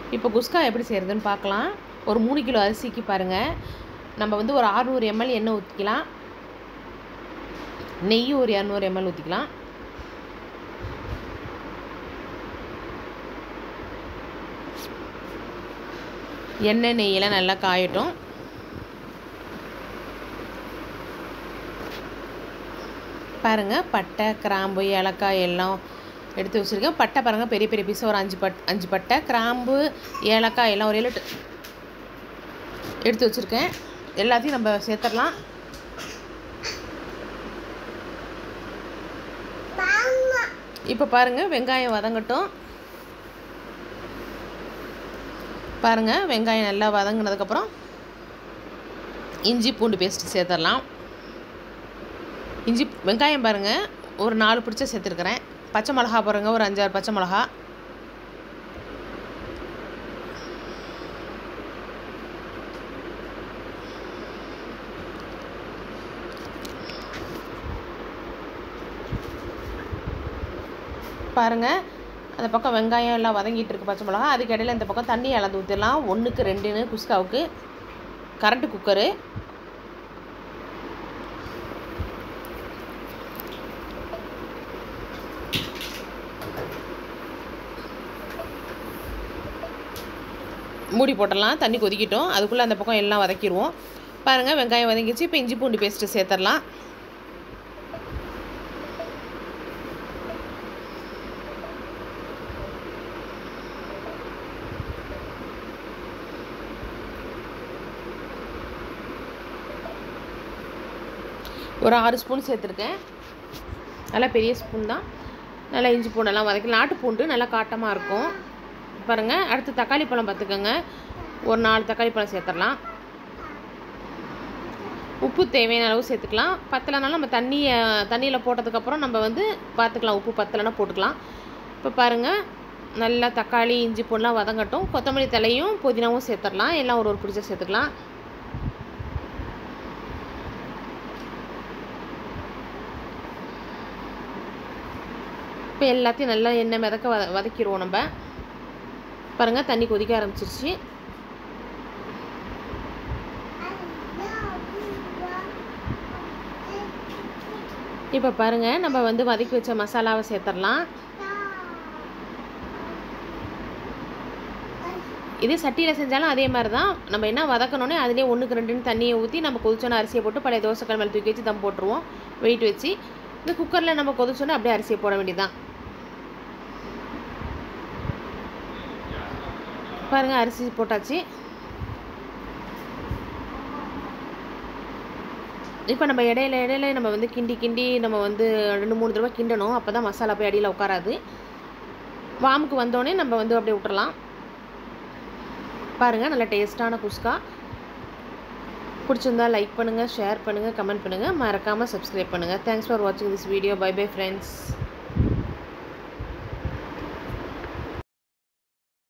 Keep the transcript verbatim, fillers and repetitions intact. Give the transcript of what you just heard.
இப்போ குஸ்கா எப்படி செய்கிறதுன்னு பார்க்கலாம். ஒரு மூணு கிலோ அரிசிக்கு பாருங்கள், நம்ம வந்து ஒரு அறுநூறு எம்எல் எண்ணெய் ஊற்றிக்கலாம். நெய் ஒரு இரநூறு எம்எல் ஊற்றிக்கலாம். எண்ணெய் நெய்யெல்லாம் நல்லா காயட்டும். பாருங்கள், பட்டை கிராம்பு ஏலக்காய் எல்லாம் எடுத்து வச்சுருக்கேன். பட்டை பாருங்கள், பெரிய பெரிய பீஸாக ஒரு அஞ்சு பட் அஞ்சு பட்டை, கிராம்பு ஏலக்காய் எல்லாம் ஒரு ஏழு எடுத்து வச்சுருக்கேன். எல்லாத்தையும் நம்ம சேர்த்துடலாம். இப்போ பாருங்கள், வெங்காயம் வதங்கட்டும். பாருங்கள், வெங்காயம் நல்லா வதங்கினதுக்கப்புறம் இஞ்சி பூண்டு பேஸ்ட்டு சேர்த்துடலாம். இஞ்சி வெங்காயம் பாருங்கள், ஒரு நாலு பிடிச்ச சேர்த்துருக்குறேன். பச்சை மிளகா பாருங்கள், ஒரு அஞ்சாறு பச்சை மிளகா. பாருங்கள், அந்த பக்கம் வெங்காயம் எல்லாம் வதங்கிட்டு இருக்கு, பச்சை மிளகா. அதுக்கு இடையில இந்த பக்கம் தண்ணி அளந்து ஊற்றிடலாம். ஒன்றுக்கு ரெண்டுன்னு குஸ்காவுக்கு. Current cooker. மூடி போட்டுடலாம். தண்ணி கொதிக்கிட்டோம். அதுக்குள்ளே அந்த பக்கம் எல்லாம் வதக்கிடுவோம். பாருங்கள், வெங்காயம் வதங்கிச்சு. இப்போ இஞ்சி பூண்டு பேஸ்ட்டு சேர்த்துடலாம். ஒரு ஆறு ஸ்பூன் சேர்த்துருக்கேன். நல்லா பெரிய ஸ்பூன் தான். நல்லா இஞ்சி பூண்டெல்லாம் வதக்கி, நாட்டு பூண்டு நல்லா காட்டமாக இருக்கும். பாருங்கள், அடுத்து தக்காளி பழம் பார்த்துக்கோங்க. ஒரு நாலு தக்காளி பழம் சேர்த்துடலாம். உப்பு தேவையான அளவு சேர்த்துக்கலாம். பத்தலைனாலும் நம்ம தண்ணியை தண்ணியில் போட்டதுக்கப்புறம் நம்ம வந்து பார்த்துக்கலாம். உப்பு பத்தலைன்னா போட்டுக்கலாம். இப்போ பாருங்கள், நல்லா தக்காளி இஞ்சி பூண்டெலாம் வதங்கட்டும். கொத்தமல்லி தலையும் புதினாவும் சேர்த்துடலாம். எல்லாம் ஒரு ஒரு பிடிச்ச சேர்த்துக்கலாம். இப்போ எல்லாத்தையும் நல்லா எண்ணெய் மிதக்க வத வதக்கிடுவோம் நம்ம. பாருங்கள், தண்ணி கொதிக்க ஆரம்பிச்சிருச்சு. இப்போ பாருங்கள், நம்ம வந்து வதக்கி வச்ச மசாலாவை சேர்த்துடலாம். இதே சட்டியில் செஞ்சாலும் அதே மாதிரி தான். நம்ம என்ன வதக்கணுன்னே அதிலே ஒன்றுக்கு ரெண்டுன்னு தண்ணியை ஊற்றி நம்ம கொதிச்சோன்னா அரிசியை போட்டு பழைய தோசைக்கல் மேலே தூக்கி வச்சு தம் போட்டுருவோம், வெயிட் வச்சு. இந்த குக்கரில் நம்ம கொதிச்சோன்னா அப்படியே அரிசியை போட வேண்டியதுதான். பாருங்கள், அரிசி போட்டாச்சு. இப்போ நம்ம இடையில இடையில நம்ம வந்து கிண்டி கிண்டி நம்ம வந்து ரெண்டு மூணு தடவை கிண்டணும். அப்போ தான் மசாலா போய் அடியில் உட்காராது. வாமுக்கு வந்தோடனே நம்ம வந்து அப்படியே விட்டுறலாம். பாருங்கள், நல்ல டேஸ்ட்டான குஸ்கா. பிடிச்சிருந்தா லைக் பண்ணுங்கள், ஷேர் பண்ணுங்கள், கமெண்ட் பண்ணுங்கள், மறக்காமல் சப்ஸ்கிரைப் பண்ணுங்கள். தேங்க்ஸ் ஃபார் வாட்சிங் this video. Bye bye friends.